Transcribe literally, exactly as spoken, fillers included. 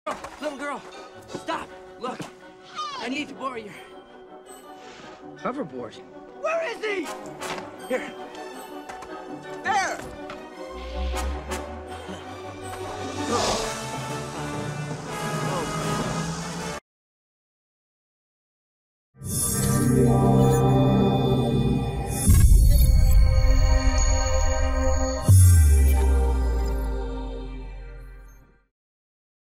Little girl, stop. Look, I need to borrow your hoverboard. Where is he? Here. There!